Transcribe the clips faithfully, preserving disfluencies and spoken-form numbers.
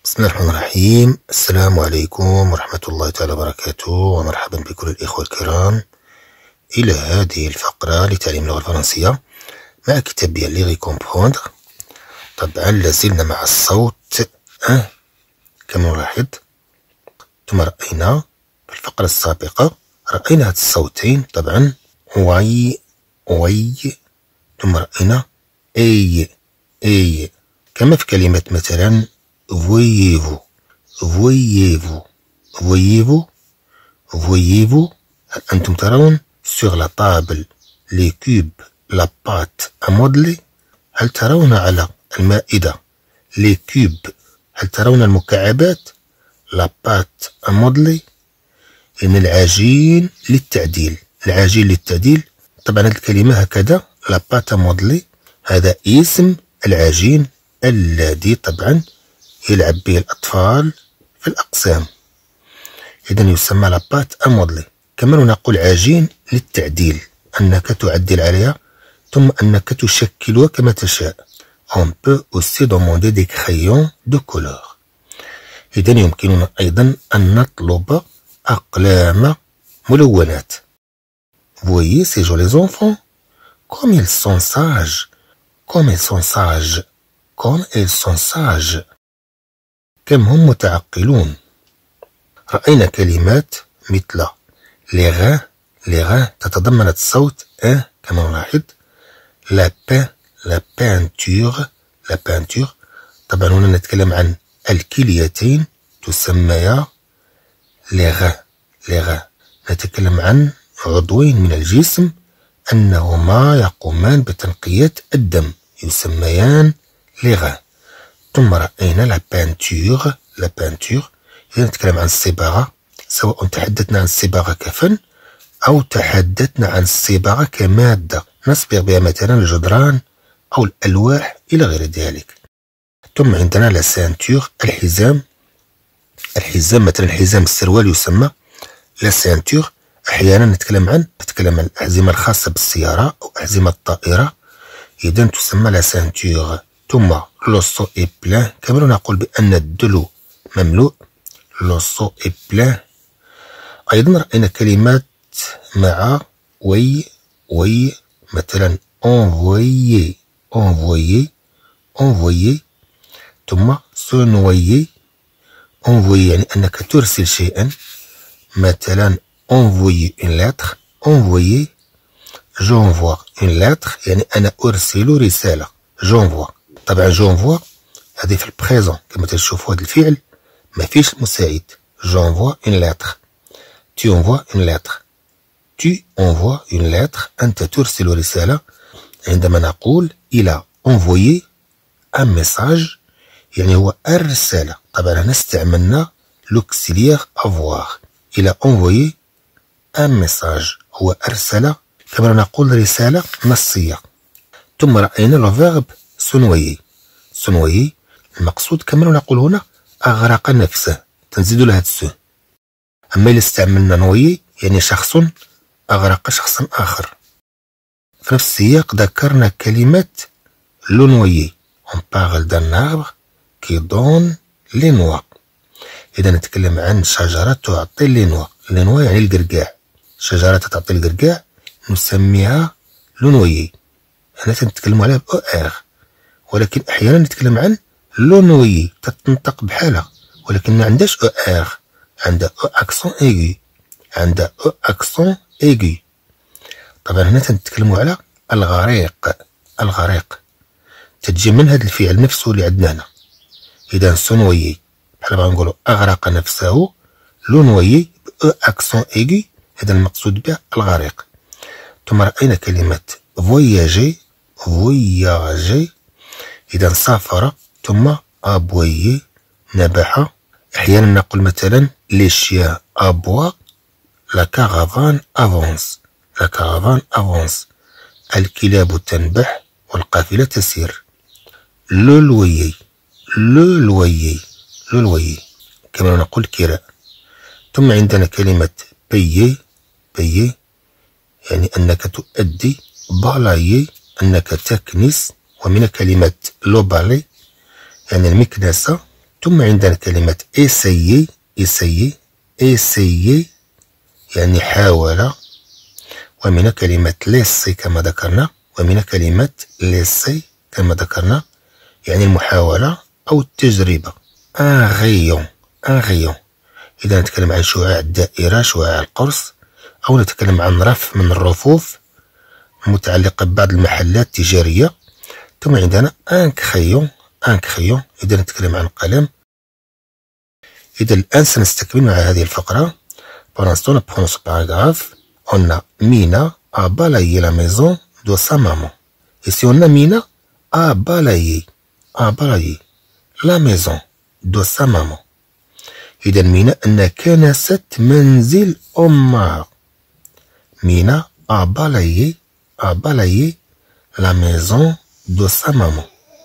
بسم الله الرحمن الرحيم. السلام عليكم ورحمة الله تعالى وبركاته، ومرحبا بكل الإخوة الكرام إلى هذه الفقرة لتعليم اللغة الفرنسية مع كتاب بيان لي كومبروندر. طبعا لازلنا مع الصوت أه كما نلاحظ. ثم رأينا في الفقرة السابقة رأينا هاد الصوتين طبعا واي وي، ثم رأينا اي اي، كما في كلمة مثلا voyez-vous voyez-vous voyez-vous voyez-vous. هل أنتم ترون sur la table les cubes la pâte à modeler؟ هل ترون على المائدة les cubes؟ هل ترون المكعبات la pâte à modeler؟ إن العجين للتعديل، العجين للتعديل. طبعا هذه الكلمة هكذا la pâte à modeler هذا اسم العجين الذي طبعا يلعب به الأطفال في الأقسام، إذا يسمى لا بات أ مودلي. كما نقول عجين للتعديل، أنك تعدل عليها ثم أنك تشكلها كما تشاء. on peut aussi demander des crayons de couleur. إذا يمكننا أيضا أن نطلب أقلام ملونات. voyez ces jolis enfants comme ils sont sages comme ils sont sages comme ils sont sages. كم هم متعقلون. رأينا كلمات مثل لغا لغا تتضمن الصوت أ كما نلاحظ. لا بان لا بانتور لا بانتور. طبعا هنا نتكلم عن الكليتين تسميا لغا لغا. نتكلم عن عضوين من الجسم أنهما يقومان بتنقية الدم يسميان لغا. ثم رأينا لا بانتور لا بانتور. إذا نتكلم عن الصباغة، سواء تحدثنا عن الصباغة كفن أو تحدثنا عن الصباغة كمادة نصبغ بها مثلا الجدران أو الألواح إلى غير ذلك. ثم عندنا لا سانتور الحزام. الحزام مثلا حزام السروال يسمى لا سانتور. أحيانا نتكلم عن نتكلم عن الأحزمة الخاصة بالسيارة أو أحزمة الطائرة، إذا تسمى لا سانتور. ثم لوسو اي بلان، كما نقول بأن الدلو مملوء لوسو اي بلان. أيضا رأينا كلمات مع وي وي، مثلا envoyer envoyer envoyer. ثم سونويي envoyer يعني أنك ترسل شيئا، مثلا envoyer une lettre envoyer. j'envoie une lettre يعني أنا أرسل رسالة j'envoie. طبعا جونفوا هذه في البريزون كما تشوفوا هذا الفعل ما فيش المساعد. جونفوا اون لاتر tu envoies une lettre tu envoies une lettre أنت ترسل رسالة. عندما نقول إلى envoyer un message يعني هو أرسل. طبعا هنا استعملنا l'auxiliaire avoir. إلى envoyer un message هو أرسل، كما نقول رسالة نصية. ثم رأينا لو فيرب سونويي سونويي. المقصود كما نقول هنا أغرق نفسه، تنزيد لها السو. أما إذا استعملنا نويي يعني شخص أغرق شخصا آخر. في نفس السياق ذكرنا كلمة لو نويي on parle d'un arbre qui donne les noix. إذا نتكلم عن شجرة تعطي لي نوا. لي نوا يعني القرقاع، شجرة تعطي القرقاع نسميها لو نويي. هنا تنتكلموا عليها بأو إر، ولكن أحيانا نتكلم عن لو نويي تتنطق بحالها ولكن ما عندهاش أو إر، عندها أو أكسون إيغي، عندها أو أكسون إيغي. طبعا هنا تنتكلموا على الغريق الغريق، تجي من هذا الفعل نفسه اللي عندنا هنا. إذا سونويي بحال بغا نقولوا أغرق نفسه، لو نويي بأو أكسون إيغي، هذا المقصود به الغريق. ثم رأينا كلمة فواياجي فواياجي. إذا سافر. ثم أبويي نبح. أحيانا نقول مثلا لي شيا أبوا لا كارافان أفونس لا كارافان أفونس. الكلاب تنبح والقافلة تسير. لو لويي لو لويي لو لويي كما نقول كراء. ثم عندنا كلمة بيي بيي يعني أنك تؤدي. بالايي أنك تكنس، ومن كلمة لو بالي يعني المكنسة. ثم عندنا كلمة essayer essayer essayer يعني حاول، ومن كلمة laisser كما ذكرنا، ومن كلمة laisser كما ذكرنا يعني المحاولة أو التجربة. un rayon un rayon إذا نتكلم عن شعاع الدائرة، شعاع القرص، أو نتكلم عن رف من الرفوف المتعلقة ببعض المحلات التجارية. ثم عندنا un crayon un crayon إذا نتكلم عن قلم. إذا الآن سنستكمل مع هذه الفقرة. Pour l'instant, nous prenons ce paragraphe. On a Mina a balayé la maison de sa maman. Ici, on a Mina a balayé a balayé la maison de sa maman. إذا مينا أنها كنست منزل أمها. مينا a balayé a balayé la maison de sa maman.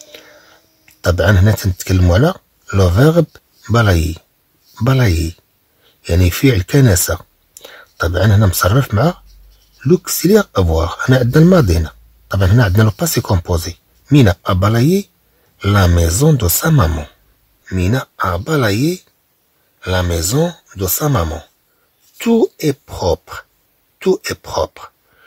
طبعا هنا تنتكلم على لو فيرب بالايي بالايي يعني فعل كنسة. طبعا هنا مصرف مع لوكسيليير افوار، هنا عندنا الماضي هنا. طبعا هنا عندنا لو باسي كومبوزي. مينا a balayé la maison de sa maman. مينا a balayé la maison de sa maman. Tout est propre tout est propre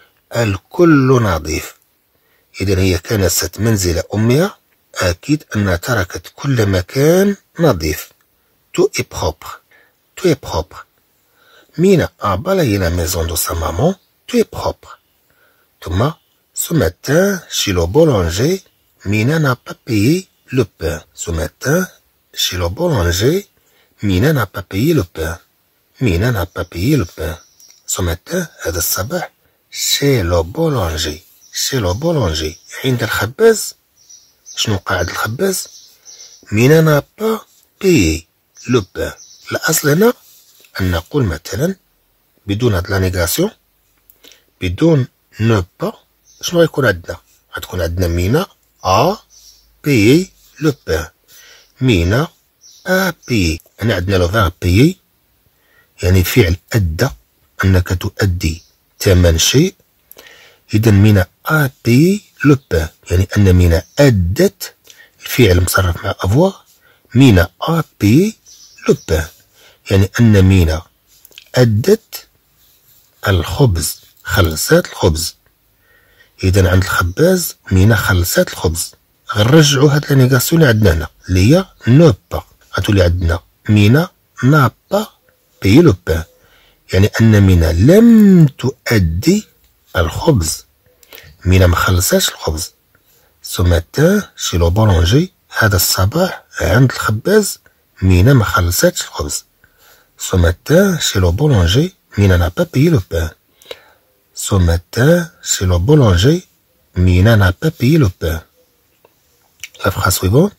الكل نظيف. إذا هي كنست منزل أمها، أكيد أنها تركت كل مكان نظيف. Tout est propre tout est propre. Mina a balayé la maison de sa maman. Tout est propre. ثم ce matin chez le boulanger, Mina n'a pas payé le pain. Ce matin chez le boulanger, Mina n'a pas payé le pain. Mina n'a pas payé le pain. Ce matin هذا الصباح chez le boulanger chez le boulanger عند الخباز. شنو قاعد الخباز؟ مينا n'a pas payé le pain. الأصل هنا أن نقول مثلا بدون هاد لا نيغاسيون، بدون نو با، شنو غيكون عندنا؟ غتكون عندنا مينا a payé le pain. مينا a payé. هنا عندنا لو فيرب payer يعني فعل أدى، أنك تؤدي ثمن شيء. إذا مينا a payé le pain يعني أن مينا أدت الفعل مصرف مع افوار. مينا a payé le pain يعني أن مينا أدت الخبز، خلصات الخبز. إذا عند الخباز مينا خلصات الخبز. غنرجعو هاد لا نيغاسيون اللي عندنا هنا اللي هي نو با. غتولي عندنا مينا نا با بيي لو بان يعني أن مينا لم تؤدي الخبز. مينا مخلصاش الخبز. سو ماتان شي لو بولونجي هذا الصباح عند الخباز مينا مخلصاتش الخبز. Ce matin, chez le boulanger, Mina n'a pas payé le pain. Ce matin, chez le boulanger, Mina n'a pas payé le pain. La phrase suivante.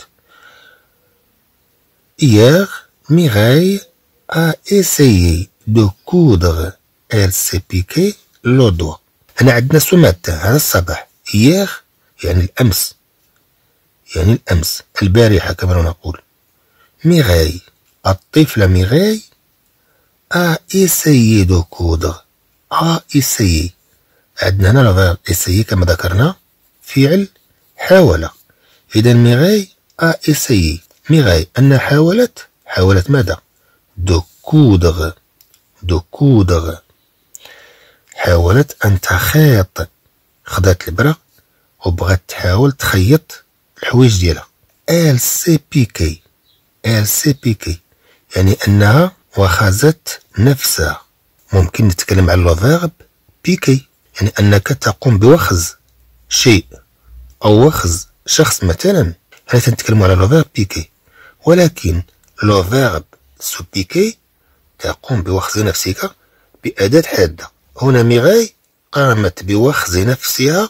Hier, Mireille a essayé de coudre. Elle s'est piqué le doigt. هنا عندنا ce matin هذا الصباح. Hier يعني الأمس، يعني الأمس البارحة كما نقول. Mireille الطفلة ميغاي a essayé de coudre. a essayé عندنا هنا لو essayé كما ذكرنا فعل حاول. إذا ميغاي a essayé ميغاي أنها حاولت حاولت ماذا؟ de coudre de coudre حاولت أن تخيط. خدات البرة وبغات تحاول تخيط الحوايج ديالها. elle s'est piqué elle s'est piqué يعني أنها وخزت نفسها. ممكن نتكلم على لو فيرب بيكي يعني أنك تقوم بوخز شيء أو وخز شخص مثلا. هنا تنتكلم على لو فيرب بيكي، ولكن لو فيرب سو بيكي تقوم بوخز نفسك بأداة حادة. هنا ميغاي قامت بوخز نفسها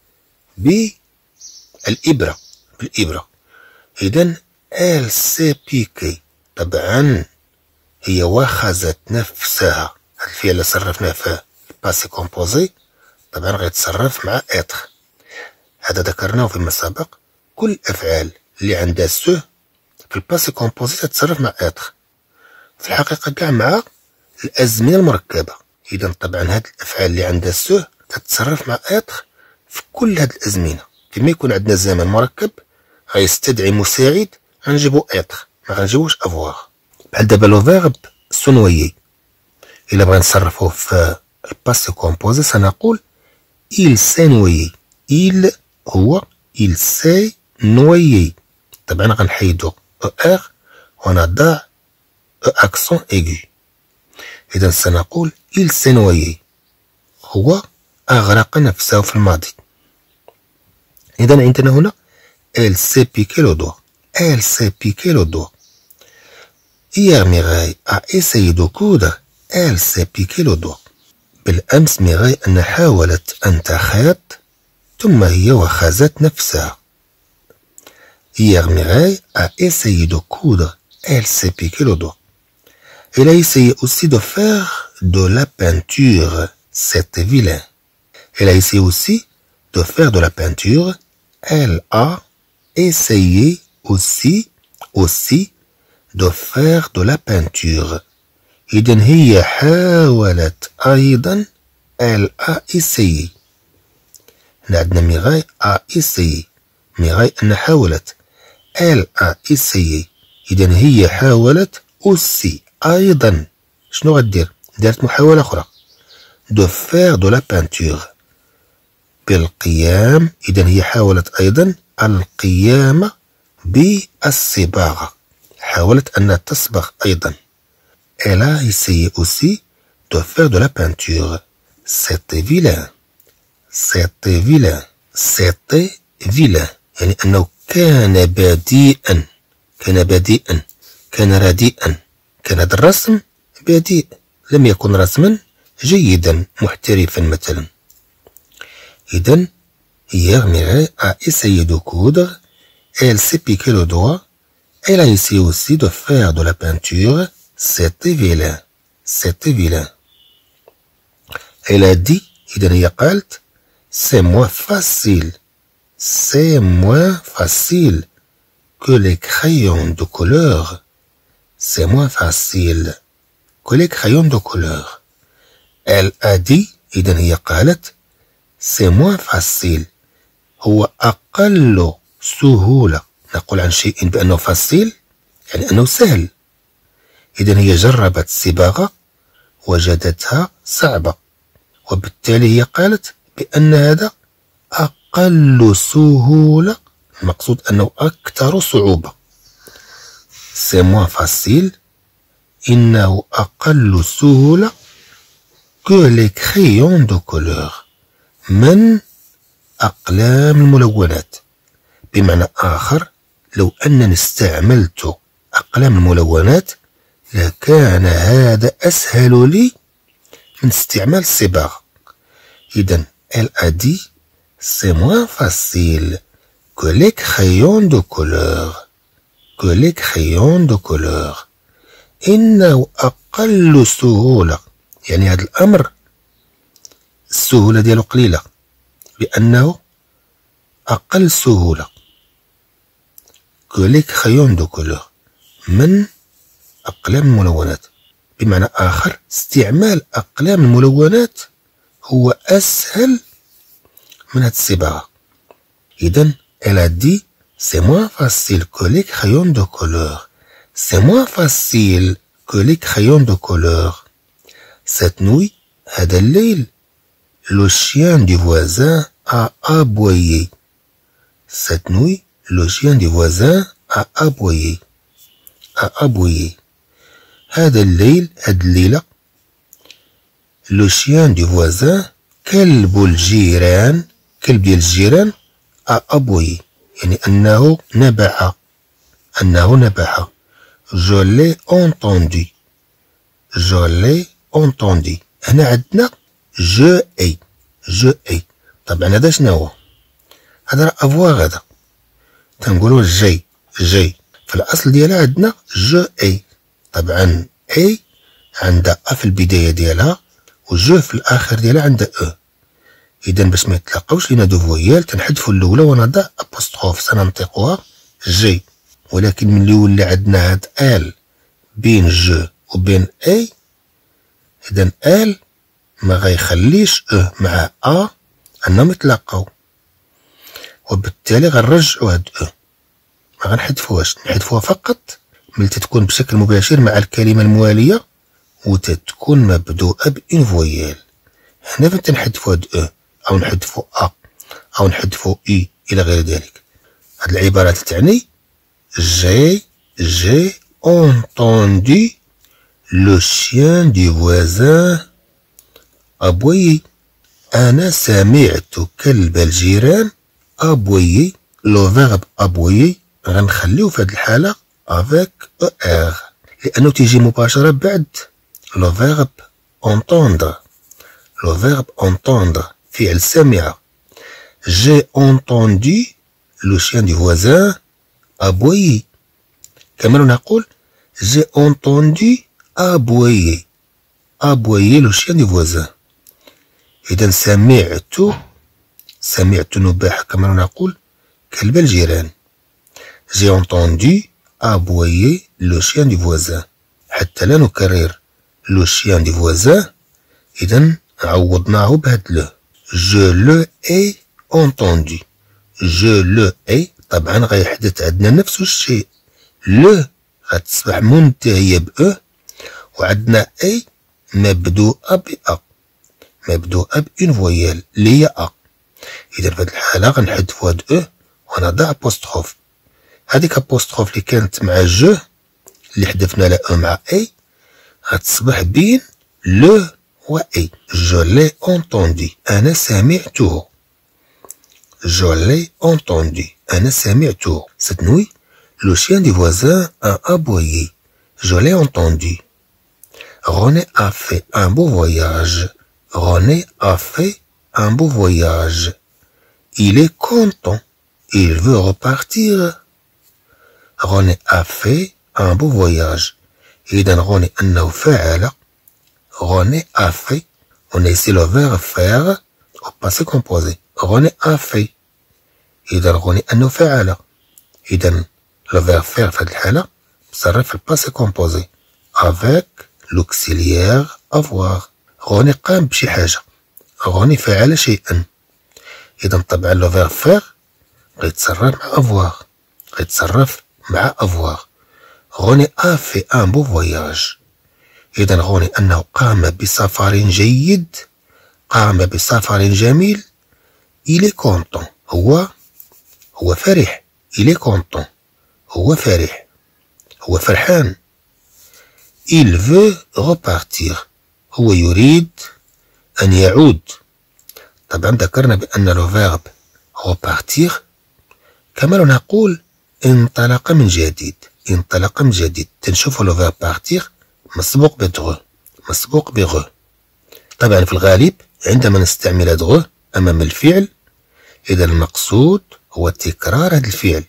بالإبرة بالإبرة. إذن elle s'est piqué طبعا هي وخزت نفسها. الفعل اللي صرفناه في باسي كومبوزي طبعا غيتصرف مع اتر. هذا ذكرناه فيما سبق. كل الافعال اللي عندها سو في الباسي كومبوزي تتصرف مع اتر، في الحقيقة كاع مع الازمنة المركبة. اذا طبعا هاد الافعال اللي عندها سو تتصرف مع اتر في كل هاد الازمنة. فيما يكون عندنا زمن مركب غيستدعي مساعد غنجيبو اتر. ما غنجيوش افواغ. بحال دابا لو فيرب سونويي الا بغينا نصرفوه في الباسي كومبوزي سنقول il s'est noyé. il هو il s'est noyé. طبعا غنحيدو او ار ونضع او اكسون ايغو. اذا سنقول il s'est noyé هو اغرق نفسه في الماضي. اذا عندنا هنا elle s'est piqué le doigt. elle s'est piqué le doigt. hier Mireille a essayé de coudre. elle s'est piqué le doigt. بالأمس ميغاي أن حاولت أن تخيط ثم هي وخزت نفسها. hier Mireille a essayé de coudre. elle s'est piqué le doigt. elle a essayé aussi de faire de la peinture. c'était vilain. elle a essayé aussi de faire de la peinture. elle a essayé aussi aussi de faire de la peinture. إذن هي حاولت أيضا. elle a essayé. هنا عندنا ميغاي a essayé. ميغاي أن حاولت. elle a essayé. إذن هي حاولت aussi أيضا. شنو غدير؟ دارت محاولة أخرى. de faire de la peinture. بالقيام. إذن هي حاولت أيضا القيام بالصباغة. حاولت أن تصبغ أيضا. elle a essayé aussi de faire de la peinture. c'était vilain. c'était vilain. c'était vilain يعني أنه كان بديئا. كان بديئا. كان رديئا. كان هذا الرسم بديء. لم يكن رسما جيدا محترفا مثلا. إذن hier Mireille a essayé de coudre. elle s'est piqué le doigt. elle a essayé aussi de faire de la peinture. c'était vilain. c'était vilain. elle a dit. إذن هي قالت c'est moins facile. c'est moins facile que les crayons de couleur. c'est moins facile que les crayons de couleur. elle a dit. إذن هي قالت c'est moins facile. هو أقل سهولة. نقول عن شيء بأنه فاسيل يعني أنه سهل. إذن هي جربت الصباغة وجدتها صعبة وبالتالي هي قالت بأن هذا أقل سهولة. المقصود أنه أكثر صعوبة. c'est moins facile. إنه أقل سهولة que les crayons de couleur. من أقلام الملونات. بمعنى آخر لو أنني استعملت أقلام الملونات لكان هذا أسهل لي من استعمال الصباغة. إذن elle a dit c'est moins facile que les crayons de couleur. que les crayons de couleur. إنه أقل سهولة يعني هذا الأمر السهولة ديالو قليلة لأنه أقل سهولة que les crayons de couleur من أقلام الملونات. بمعنى آخر استعمال أقلام الملونات هو أسهل من هاد الصباغة. إذن elle a dit c'est moins facile que les crayons de couleur. c'est moins facile que les crayons de couleur. cette nuit هذا الليل le chien du voisin a aboyé. cette nuit le chien du voisin a aboyé. a aboyé. هذا الليل هاد الليلة le chien du voisin كلب الجيران. كلب ديال الجيران a aboyé يعني أنه نبح. أنه نبح. je l'ai entendu. je l'ai entendu. هنا عندنا je ai. je ai. طبعا هذا شنو هو؟ هذا راه افواغ. هذا تنقولوا جي. جي في الأصل ديالها عندنا جو اي. طبعا اي عندها ا في البداية ديالها وجو في الآخر ديالها عندها او. إذا باش ما يتلاقاوش لينا دو فويال تنحذفوا الأولى ونضع أبوستروف سننطقها جي. ولكن ملي يولي عندنا هاد ال بين جو وبين اي إذا ال ما غيخليش او مع ا أنهم يتلاقاو وبالتالي غنرجعوا هاد او. ما غنحذفوهاش. نحذفوها فقط ملي تتكون بشكل مباشر مع الكلمة الموالية وتتكون مبدوءة بإن فويال. هنا فين تنحذفو هاد أو أو نحذفو أ أو نحذفو إي إلى غير ذلك. هاد العبارات تعني جي جي entendu le chien du voisin aboyer. أنا سمعت كلب الجيران aboyer. لو فيرب aboyer غنخليو في هاد الحالة avec er لأنه تيجي مباشرة بعد لو فيرب entendre. لو فيرب entendre فعل سمع. j'ai entendu le chien du voisin aboyer. كما نقول j'ai entendu aboyer aboyer le chien du voisin. إذا سمعت سمعت نباح كما نقول كلب الجيران. j'ai entendu aboyer le chien du voisin. حتى لا نكرر le chien du voisin إذا عوضناه بهاد لو. je le ai entendu. je le ai طبعا غيحدث عندنا نفس الشيء. لو غتصبح منتهية بأ وعندنا اي مبدوءة بأ مبدوءة بإن فويال اللي هي أ. إذا في هاد الحالة غنحذفو هاد أو ونضع أبوستروف. هاديك أبوستروف اللي كانت مع جو اللي حذفنا لها أو مع اي غتصبح بين لو و اي. جو لي أونتوندي أنا سمعته. جو لي أونتوندي أنا سمعته. Cette nuit le chien du voisin a aboyé. Je l'ai entendu. René a fait un beau voyage. René a fait un beau voyage. Il est content. Il veut repartir. René a fait un beau voyage. إذا René أنه فعل. René a fait. On a ici le verbe faire au passé composé. René a fait. إذا René أنه فعل. إذا le verbe faire في هذه الحالة مصرف في الباسي كومبوزي avec l'auxiliaire avoir. غوني قام بشي حاجة. غوني فعل شيئا. إذا طبعا لو verbe faire غيتصرف مع avoir. غيتصرف مع avoir. غوني a fait un beau voyage. إذا غوني أنه قام بسفر جيد. قام بسفر جميل. il est content. هو هو فرح. il est content. هو فرح. هو فرحان. il veut repartir. هو يريد أن يعود. طبعا ذكرنا بأن لو فيرب repartir كما لو نقول انطلق من جديد. انطلق من جديد. تنشوفوا لو فيرب partir مسبوق بدغو مسبوق بغو. طبعا في الغالب عندما نستعمل دغو أمام الفعل إذا المقصود هو تكرار هذا الفعل.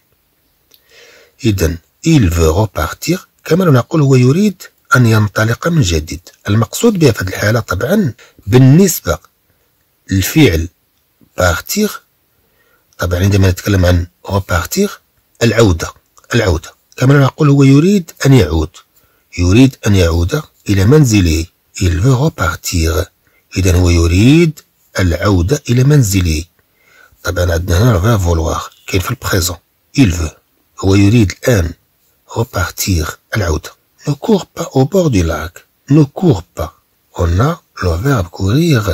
إذا il veut repartir كما نقول هو يريد أن ينطلق من جديد. المقصود بها في هذه الحالة طبعا بالنسبة للفعل partir طبعا عندما نتكلم عن repartir العودة العودة كما نقول هو يريد أن يعود. يريد أن يعود إلى منزله. il veut repartir. إذا هو يريد العودة إلى منزله. طبعا عندنا هنا الفيرب vouloir كاين في البريزون. il veut هو يريد الآن repartir العودة. ne cours pas au bord du lac. ne cours pas. on a le verbe courir.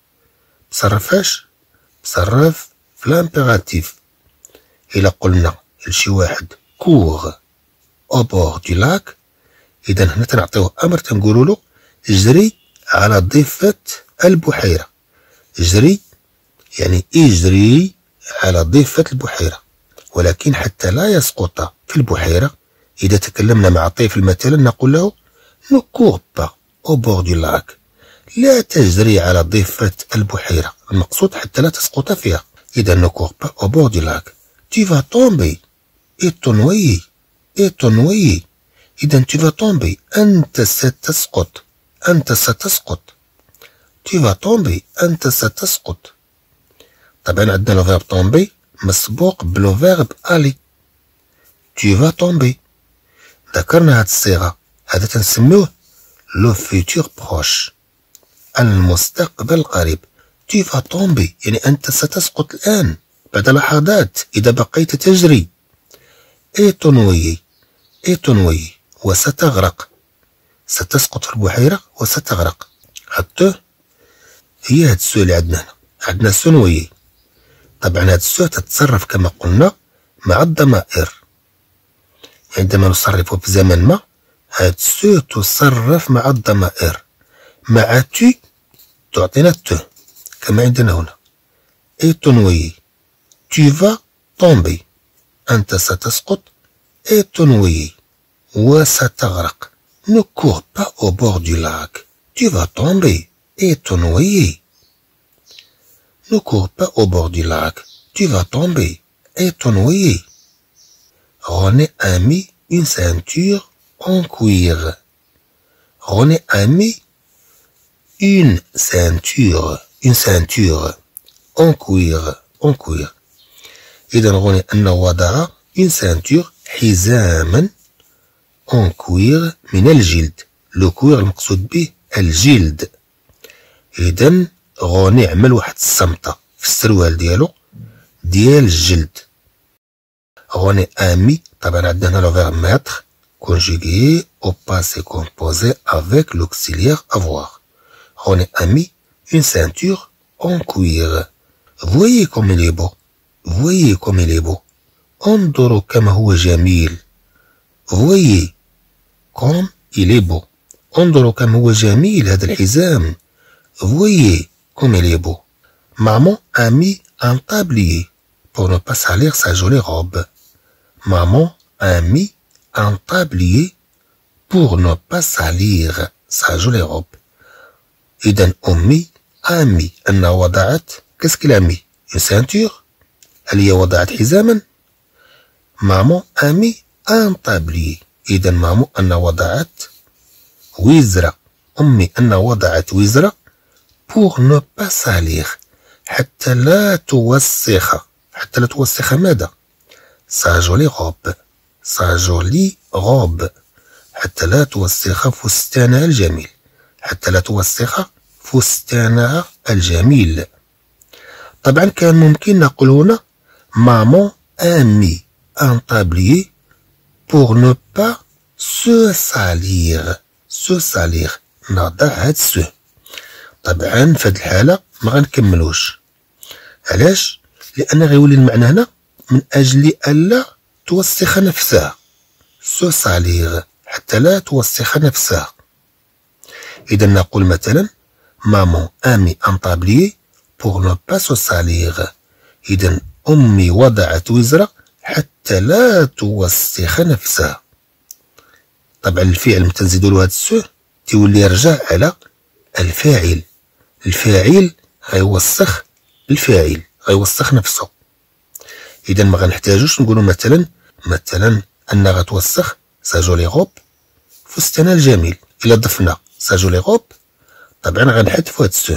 مصرفاش مصرف في الامبيراتيف. إلا قلنا لشي واحد cours au bord du lac إذا هنا تنعطيوه أمر تنقولوا له اجري على ضفة البحيرة. اجري يعني اجري على ضفة البحيرة. ولكن حتى لا يسقط في البحيرة إذا تكلمنا مع طفل مثلا نقول له ne cours pas au bord du lac. لا تجري على ضفة البحيرة. المقصود حتى لا تسقط فيها. إذا ne cours pas au bord du lac. tu vas tomber et te noyer et te noyer. إذا tu vas tomber أنت ستسقط. أنت ستسقط. tu vas tomber أنت ستسقط. طبعا عندنا لو فيرب tomber مسبوق بلو فيرب aller. tu vas tomber. ذكرنا هاد الصيغة هذا تنسميوه لو فيتور بروش المستقبل القريب. tu vas tomber يعني أنت ستسقط الآن بعد لحظات إذا بقيت تجري. et te noyer et te noyer وستغرق. ستسقط في البحيرة وستغرق. هاد تو هي هاد السو اللي عندنا هنا. عندنا سو نويي. طبعا هاد السو تتصرف كما قلنا مع الضمائر. عندما نصرف في زمن ما هاد السو تصرف مع الضمائر. مع تي تعطينا تو كما عندنا هنا. اي تو نويي. Tu vas tomber. أنت ستسقط. Et te noyer. وستغرق. Ne cours pas au bord du lac. Tu vas tomber et te noyer. Ne cours pas au bord du lac. Tu vas tomber et te noyer. René a mis une ceinture en cuir. René a mis une ceinture. Une ceinture en cuir. En cuir. إذا غني أنه وضع une ceinture حزاما en cuir من الجلد. لو كوير المقصود به الجلد. إذا غني عمل واحد الصمتة في السروال ديالو ديال الجلد. غني أمي طبعا عندنا هنا لو فيرب ماتر conjugué au passé composé avec l'auxiliaire avoir. غني أمي une ceinture en cuir. Voyez comme il est beau. Voyez comme il est beau. انظروا كما هو جميل. Voyez comme il est beau. انظروا كما هو جميل هذا الحزام. Voyez comme il est beau. Maman a mis un tablier pour ne pas salir sa jolie robe. Maman a mis un tablier pour ne pas salir sa jolie robe. إذا أمي a mis أنها وضعت qu'est-ce qu'elle a mis? Une ceinture. هل هي وضعت حزاما؟ مامون أمي أن طابلي. إذا مامون أن وضعت وزرة. أمي أن وضعت وزرة pour ne pas salir حتى لا توسخ. حتى لا توسخ ماذا؟ sa jolie robe. sa jolie robe. حتى لا توسخ فستانها الجميل. حتى لا توسخ فستانها الجميل. طبعا كان ممكن نقول هنا maman a mis un tablier pour ne pas se salir. se salir. نضع هاد سو. طبعا في هاد الحالة ما غنكملوش. علاش؟ لأن غيولي المعنى هنا من أجل ألا توسخ نفسها. se salir حتى لا توسخ نفسها. إذا نقول مثلا maman a mis un tablier pour ne pas se salir. إذا أمي وضعت وزرة حتى لا توسخ نفسها. طبعا الفعل متى نزيدو له هاد السو تيولي يرجع على الفاعل. الفاعل غيوسخ الفاعل غيوسخ نفسه. إذا ما غنحتاجوش نقولو مثلا مثلا أنها غتوسخ سا جولي غوب فستانها الجميل. إلا ضفنا سا جولي غوب طبعا غنحذفو هاد السو.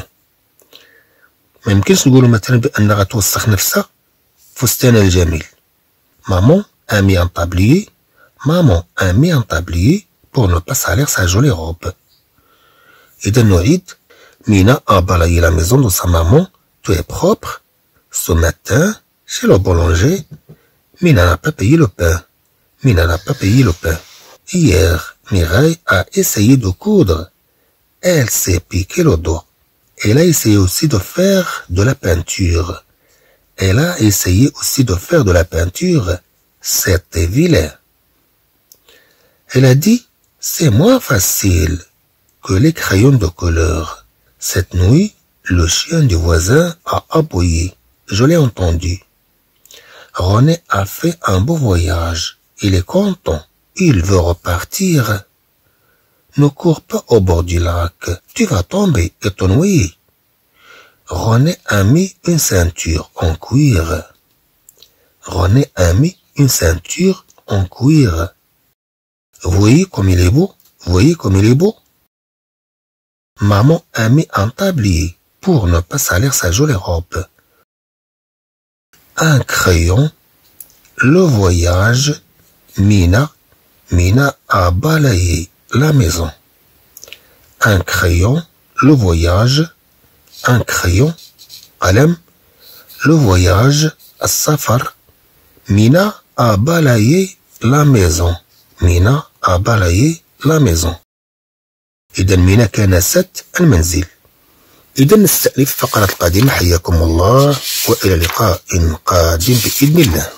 ما يمكنش نقولو مثلا بأنها غتوسخ نفسها فستانها الجميل. Maman a mis un tablier. Maman a mis un tablier pour ne pas salir sa jolie robe. إذا نعيد. Mina a balayé la maison de sa maman. Tout est propre. Ce matin, chez le boulanger, Mina n'a pas payé le pain. Mina n'a pas payé le pain. Hier, Mireille a essayé de coudre. Elle s'est piqué le doigt. Elle a essayé aussi de faire de la peinture. Elle a essayé aussi de faire de la peinture. C'était vilain. Elle a dit, c'est moins facile que les crayons de couleur. Cette nuit, le chien du voisin a aboyé. Je l'ai entendu. René a fait un beau voyage. Il est content. Il veut repartir. Ne cours pas au bord du lac. Tu vas tomber et te noyer. René a mis une ceinture en cuir. René a mis une ceinture en cuir. Voyez comme il est beau. Voyez comme il est beau. Maman a mis un tablier pour ne pas salir sa jolie robe. Un crayon. Le voyage. Mina. Mina a balayé la maison. Un crayon. Le voyage. Un crayon. قلم. Le voyage. السفر. Mina a balayé la maison. Mina a balayé la maison. إذا من كنست المنزل. إذا نستأنف الفقرة القادمة. حياكم الله وإلى لقاء قادم بإذن الله.